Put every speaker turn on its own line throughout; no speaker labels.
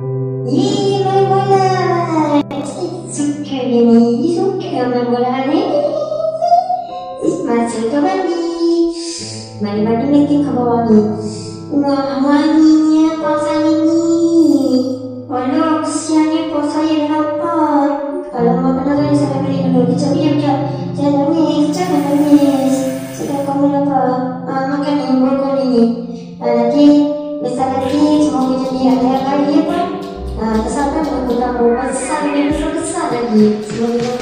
Ih, main bola. Suka dia ni. Suka main bola ni. Masuk ke mandi. Mandi nanti ke bawah ni. Wah, wanginya pasal ini. Walau kesiannya kau saya dah lapar. Kalau makanan saya beli dulu. Kejap. Jangan nangis. Sudah kamu lapar. Makan ni, brokoli ni. Nanti besar lagi semoga jadi ada yang lagi apa. Pesankan untuk kamu besar lagi. Semoga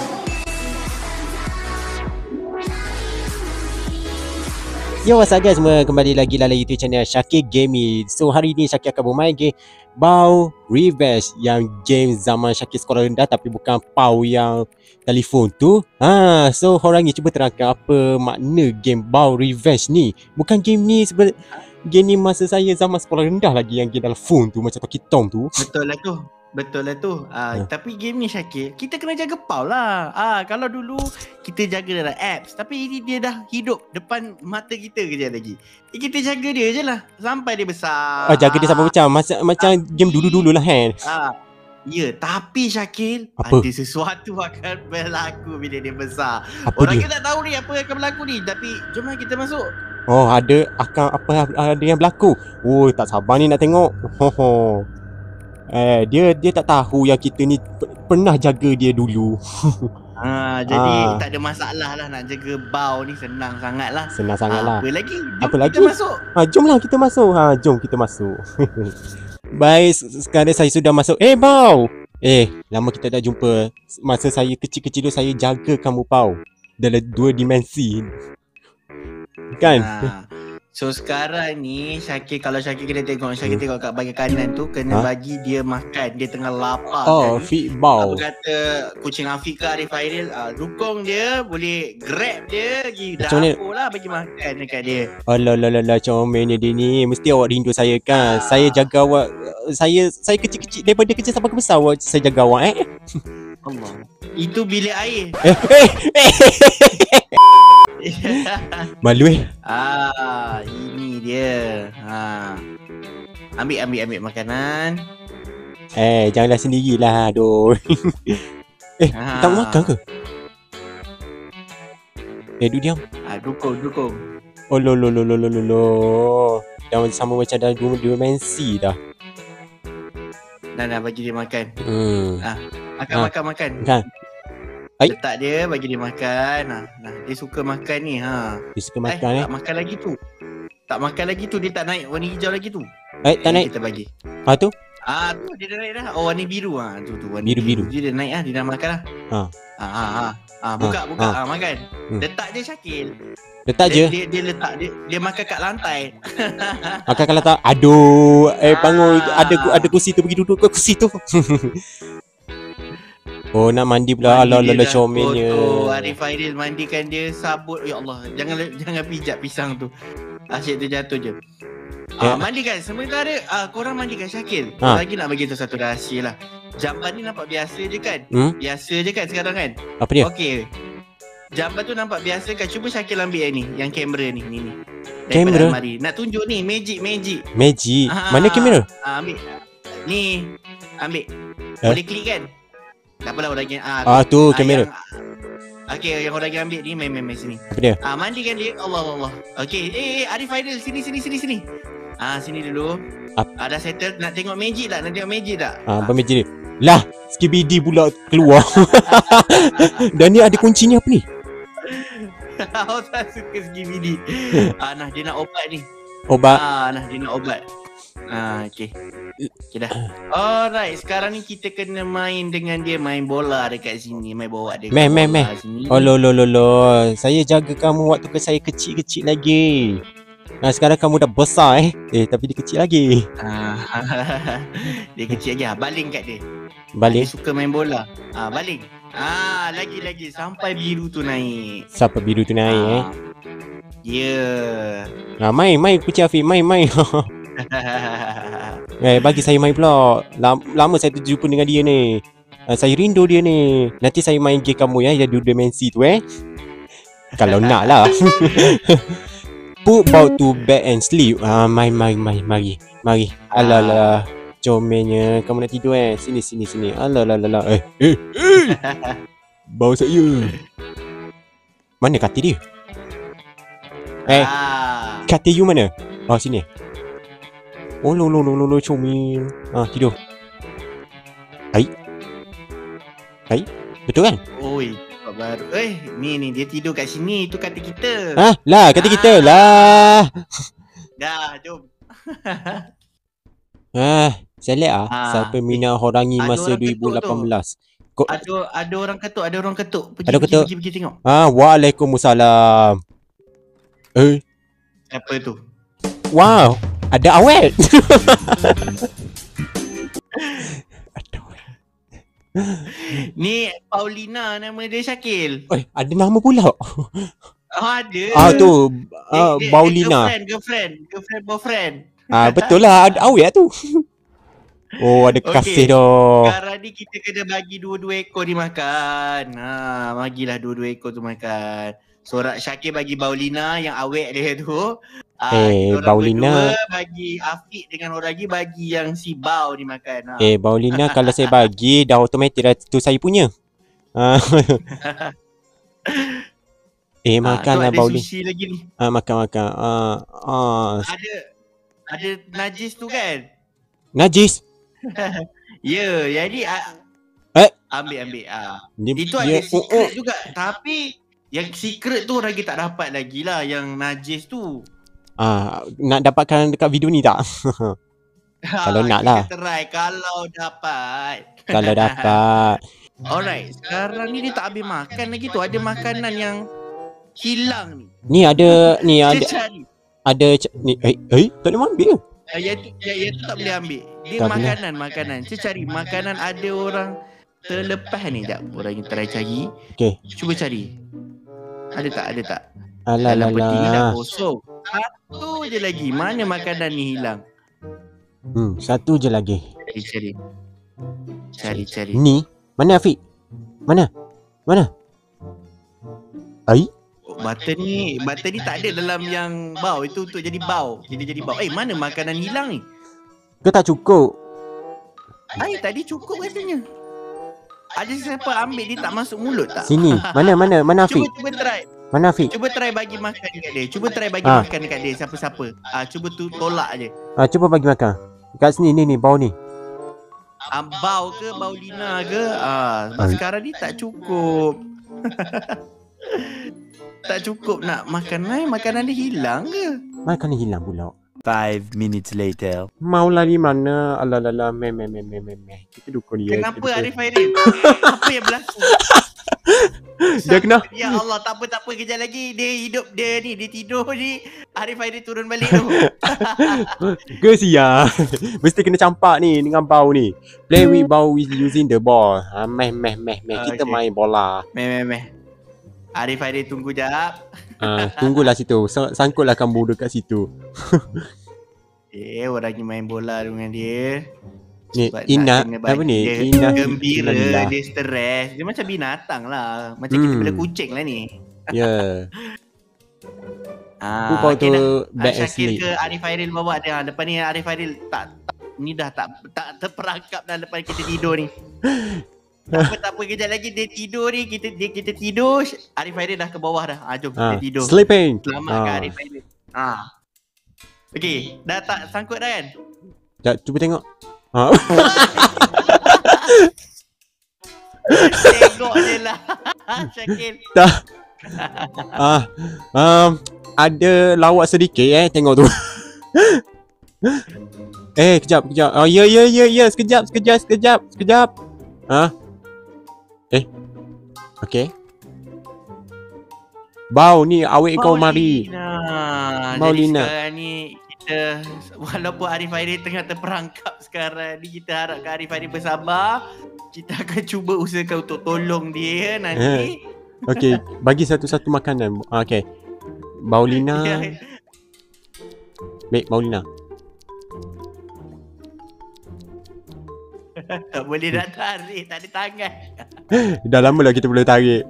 Yo, what's up guys, semua kembali lagi dalam YouTube channel Syakir Gaming. So hari ni Syakir akan bermain game Bow Revenge, yang game zaman Syakir sekolah rendah tapi bukan Pau yang telefon tu. So orang ni cuba terangkan apa makna game Bow Revenge ni. Bukan game ni game ni masa saya zaman sekolah rendah lagi, yang game dalam phone tu macam Toki Tom tu.
Betul lah tu. Tapi game ni Syakir, kita kena jaga Pau lah. Kalau dulu kita jaga dalam apps, tapi ini dia dah hidup depan mata kita kejap lagi. Kita jaga dia je lah sampai dia besar.
Jaga dia sampai macam game dulu-dulu lah kan.
Ya, tapi Syakir,
apa?
ada sesuatu akan berlaku bila dia besar.
Apa
Orang
dia?
kita tak tahu ni apa yang akan berlaku ni, tapi jom lah kita masuk.
Ada yang berlaku. Tak sabar ni nak tengok. Dia tak tahu yang kita ni pernah jaga dia dulu.
Jadi tak ada masalah lah nak jaga Bow ni, senang sangat lah. Apa lagi? Kita masuk.
Jomlah kita masuk. Jom kita masuk. Baik, sekarang saya sudah masuk. Bow. Lama kita tak jumpa. Masa saya kecil-kecil tu saya jaga kamu Pau dalam 2 dimensi. Kan?
So sekarang ni kalau Syakir kena tengok, Syakir tengok kat bahagian kanan tu, kena bagi dia makan. Dia tengah lapar kan.
Feed Bow.
Apa kata kucing Afika Arif Hairil, dukung dia, boleh grab dia pergi dapur lah bagi makan dekat dia.
Alah, comelnya dia ni. Mesti awak rindu saya kan. Saya jaga awak. Saya kecil-kecil, daripada kecil sampai ke besar saya jaga awak
Allah. Itu bilik air.
Malu
ini dia. Ambil makanan.
Janganlah sendirilah. Aduh. Tak makan ke? Duduk diam.
Dukung.
Lo. Dah sama macam dah 2 dimensi dah.
Dah bagi dia makan. Makan.
Kan?
Letak dia, bagi dia makan. Dia suka makan ni.
Dia suka makan
Tak makan lagi tu. Dia tak naik warna hijau lagi tu.
Tak naik.
Kita bagi.
Tu?
Tu dia dah naik dah. Warna biru. Tu warna
biru.
Dia naik dia dah makan lah. Buka. Makan. Letak je Syakir.
Letak je.
Dia letak dia makan kat lantai.
Makan kat lantai. Aduh, bangun, ada kursi tu, pergi duduk kat kursi tu. Nak mandi pula. Alah comelnya.
Arif Hairil mandikan dia, sabut. Ya Allah, jangan pijak pisang tu. Asyik terjatuh je. Mandikan. Sementara korang mandikan Syakir. Lagi nak bagi tu satu rahsia lah. Jamban ni nampak biasa je kan? Biasa je kan sekarang kan?
Apa dia?
Okey. Jamban tu nampak biasa kan? Cuba Syakir ambil yang ni, yang kamera ni.
Kamera?
Nak tunjuk ni, magic.
Magic? Mana kamera?
Ambil. Ni. Ambil. Boleh klik kan? Tak apalah orang lagi.
Tu kamera.
Okey, yang orang lagi ambil ni, main sini.
Apa dia?
Mandikan dia. Allah. Okey, Arif Hairil, sini. Sini dulu. Dah settle. Nak tengok magic tak?
Apa magic dia? Lah, Skibidi pula keluar. Dan ni ada kuncinya apa ni?
Awak tak suka Skibidi. Dia nak obat ni.
Obat?
Dia nak obat. Okay dah. Alright, sekarang ni kita kena main dengan dia. Main bola dekat sini. Main bawa dia
main. Saya jaga kamu waktu saya kecil-kecil lagi. Sekarang kamu dah besar tapi dia kecil lagi.
Dia kecil lagi. Baling kat dia.
Baling?
Dia suka main bola. Baling. Lagi sampai biru tu naik. Ya.
Main kucing Afiq, main. Bagi saya main pula. Lama saya terjumpa dengan dia ni. Saya rindu dia ni. Nanti saya main game kamu yang 2 dimensi tu Kalau nak lah. Put Bow to bed and sleep. Mari. Alah. Comelnya. Kamu nak tidur Sini. Alah. Bau saya. Mana katil dia? Katil you mana? Sini. Oh, lo, Comel. Tidur. Hai. Betul kan?
Oi, baru. Ni dia tidur kat sini. Itu katil kita.
Lah, katil kita lah.
Dah, jom.
Selek siapa minat horangi masa 2018.
Ada orang ketuk. Pergi tengok.
Waalaikumsalam.
Siapa tu?
Wow, ada awet.
Ni Paulina nama dia, Syakil.
Ada nama pula.
Ada.
Tu Paulina.
Girlfriend, boyfriend.
Betul lah, ada awet tu. Ada kasih dah.
Sekarang ni kita kena bagi 2 ekor dimakan. Bagilah 2 ekor tu makan. Sorak Syakir bagi Paulina yang awet dia tu.
Paulina
bagi Afiq dengan orang lagi bagi yang si Bau dimakan.
Paulina kalau saya bagi dah automatik dah tu saya punya. Makanlah Paulina.
Sushi lagi ni.
Makan.
Ada najis tu kan?
Najis?
Ya, jadi ambil. Itu ada secret juga. Tapi yang secret tu orang kita tak dapat lagi lah, yang najis tu.
Nak dapatkan dekat video ni tak? Kalau nak lah.
Kita try kalau dapat.
Kalau dapat.
Alright, sekarang ni dia tak habis makan lagi tu. Ada makanan yang hilang ni.
Ni ada
cari.
Ada ni tak boleh ambil.
Yang tu tak boleh ambil. Dia
tak
makanan. Saya cari makanan ada orang terlepas ni. Sekejap, orang yang try cari.
Okay.
Cuba cari. Ada tak?
Alah.
Peti ni dah kosong. Satu je lagi. Mana makanan ni hilang?
Satu je lagi.
Cari.
Ni? Mana Afiq? Mana?
Butter ni tak ada dalam yang bau. Itu untuk jadi bau. Jadi bau. Mana makanan hilang ni?
Ke tak cukup?
Tadi cukup katanya. Ada siapa ambil dia tak masuk mulut tak?
Sini. Mana Afiq?
Cuba try.
Mana Afiq?
Cuba try bagi makan dekat dia. Makan dekat dia siapa-siapa. Cuba tu tolak je.
Cuba bagi makan. Dekat sini ni bau ni.
Bau ke bau Lina ke? Sekarang ni tak cukup. Tak cukup nak makan. Makanan dia hilang ke?
Makanan hilang pula.
5 minutes later.
Mau lari mana? Alah, meh. Kita dukung dia.
Kenapa Arif Hairin? Apa yang berlaku?
Dia kena.
Ya Allah, tak apa. Kejap lagi dia hidup dia tidur ni. Arif Hairin turun balik tu.
Kesian. Mesti kena campak ni dengan bau ni. Play with bau with using the ball. Meh. Kita main bola.
Meh. Arif Hairin tunggu jap.
Tunggulah situ. Sangkutlah kamu dekat situ.
Orang ni main bola dengan dia.
Ni Ina apa ni?
Ina gembira, dia stres. Dia macam binatang lah. Macam kita bila kucing lah ni.
Ya. Kau tu back
Syakir ke Arif Hairin bawa dia. Lepas ni Arif Hairin tak terperangkap dah lepas kita tidur ni. Tak apa kejap lagi dia tidur ni. Kita tidur. Arif Hairin dah ke bawah dah. Jom kita tidur.
Sleeping.
Selamatkan Arif Hairin. Okey, dah tak sangkut dah kan?
Sekejap, cuba tengok.
Tengok je lah. Syakir.
Tak. Ada lawak sedikit tengok tu. Kejap. Ya. Sekejap. Okey. Bau ni awet kau mari.
Paulina. Jadi sekarang ni kita, walaupun Arif Hairin tengah terperangkap sekarang ni, kita harapkan Arif Hairin bersabar. Kita akan cuba usahakan untuk tolong dia nanti.
Okey, bagi satu-satu makanan. Okey. Paulina. Baik, Paulina.
Tak boleh nak tarik, tak ada tangan.
Dah lama lah kita boleh tarik.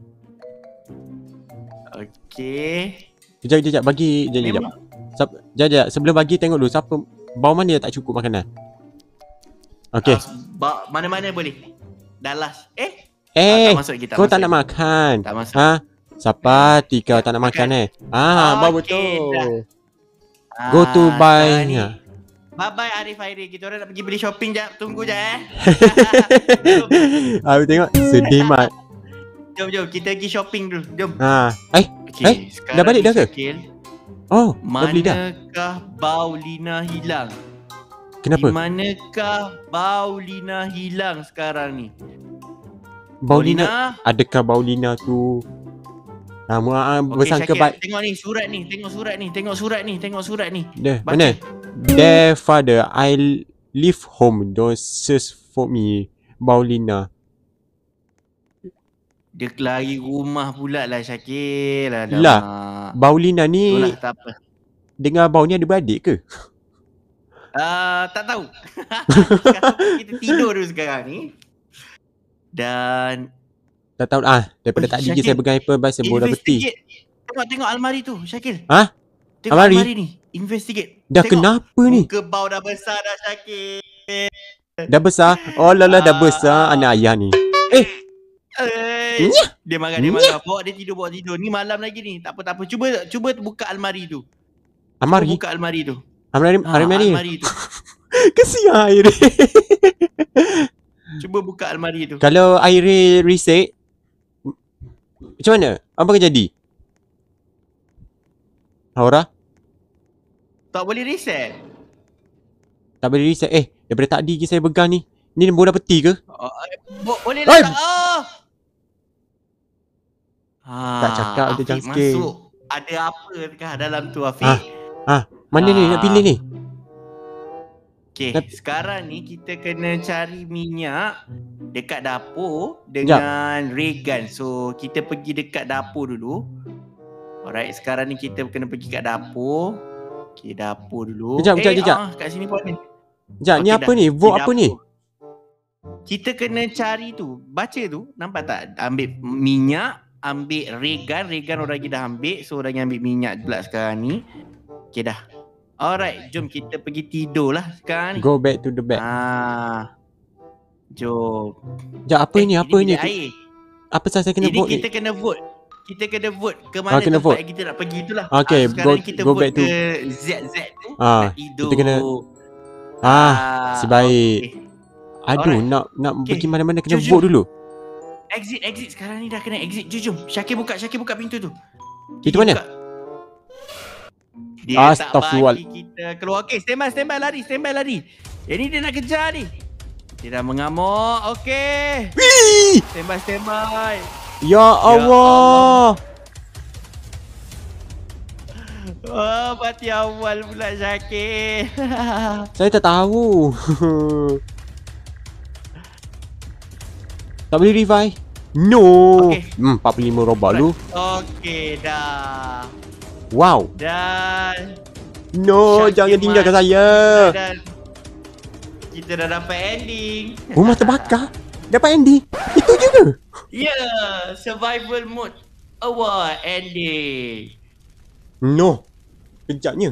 Okey.
Kejap bagi Sekejap. Sebelum bagi tengok dulu siapa bau mana yang tak cukup makanan. Okay.
Mana-mana boleh. Dah last.
Eh,
tak masuk lagi, tak
kau tak
masuk
nak
lagi.
makan.
Tak masuk.
Ha? Sapati kau tak nak makan baru
Okey,
tu.
dah.
Go to
sekarang ni.
buy.
Bye-bye Arif Hairi. Kita orang nak pergi beli shopping jap. Tunggu jap
Aku tengok sedih mat.
Jom. Kita pergi shopping dulu. Jom.
Okay,
sekarang
dah balik
ni,
dah ke?
Syakil,
Oh, dah beli dah.
manakah bau Lina hilang?
Kenapa?
Di manakah bau Lina hilang sekarang ni?
Bau Lina, adakah bau Lina tu bersangka
Syakil, tengok ni surat ni. Tengok surat ni.
Dah,
Baca.
mana? Dear father, I leave home. Don't search for me. Bau Lina.
Dia lari rumah pula lah Syakil.
Lah, Bau Lina ni
Itulah, tak apa.
dengar bau ni ada beradik ke?
Tak tahu. Sekarang kita tidur dulu sekarang ni. Dan
Tak tahu daripada tadi
Syakil,
saya pegang apple saya bola peti.
Tengok almari tu Syakil.
Ha?
Tengok
Almari?
almari ni. Investigate.
Dah
Tengok.
kenapa ni?
Muka bau dah besar dah Syakil.
Dah besar? Oh lala dah besar anak ayah ni.
Dia marah. Bawa dia tidur. Ni malam lagi ni. Tak apa. Cuba buka almari tu.
Almari?
Cuba buka almari tu.
Almari tu. Kesian air.
Cuba buka almari tu.
Kalau air reset macam mana? Apa akan jadi? Aura?
Tak boleh reset.
Tak boleh reset. Daripada tadi je saya pegang ni. Ni bola peti ke?
Boleh lah tak?
Tak cakap dia jump scare.
Masuk. Ada apa kah dalam tu Afiq?
Mana ni nak pilih ni?
Okay, sekarang ni kita kena cari minyak dekat dapur dengan ray gun. So, kita pergi dekat dapur dulu. Alright, sekarang ni kita kena pergi kat dapur. Okay, dapur dulu.
Kejap.
Kat sini pun ni.
Sekejap, ni apa ni? Vote apa ni?
Kita kena cari tu. Baca tu, nampak tak? Ambil minyak, ambil ray gun. Ray gun orang lagi dah ambil. So, orang ambil minyak pula sekarang ni. Okay dah. Alright, jom kita pergi tidur lah sekarang ni.
Go back to the bed.
Jom.
Sekejap, apa ni?
Air.
Apa saya kena vote ni?
Kita kena vote. Kita kena vote ke mana tempat
vote.
yang kita nak pergi tu lah.
Okay,
sekarang kita
go
vote
back to
ke ZZ tu. Nak tidur.
kita kena sebaik. Aduh, nak pergi mana-mana kena vote dulu.
Exit sekarang ni dah kena exit. Jom. Syakir buka pintu tu.
Itu mana?
Dia tak bagi kita keluar. Okay, standby lari. Yang ni dia nak kejar ni. Dia dah mengamuk. Okay. Standby.
Ya Allah.
Mati awal pula Syakir.
Saya tak tahu. Tak boleh revive. No.
Okay.
45 robot lu.
Okay, dah.
Wow.
Dan
No, jangan tinggalkan saya.
Kita dah dapat ending.
Rumah terbakar. Dapat ending. Itu je ke?
Survival mode award ending.
No. Kejapnya.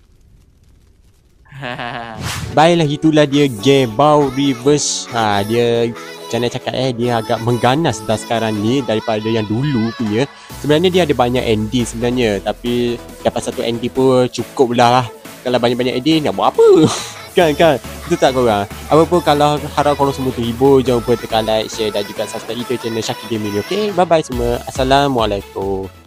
Baiklah, itulah dia game Bau Reverse. Dia macam nak cakap dia agak mengganas dah sekarang ni daripada yang dulu punya. Sebenarnya dia ada banyak ending sebenarnya, tapi dapat satu ending pun cukup lah. Kalau banyak-banyak ending nak buat apa? kan itu tak korang. Apa pun, kalau harap korang semua terhibur, jangan lupa tekan like, share dan juga subscribe YouTube channel Syakir Gaming. Okay, bye bye semua. Assalamualaikum.